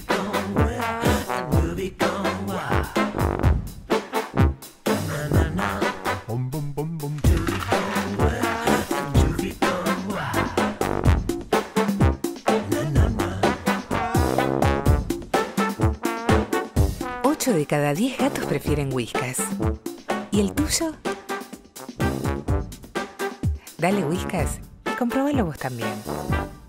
De cada 10 gatos prefieren Whiskas. ¿Y el tuyo? Dale Whiskas y comprobalo vos también.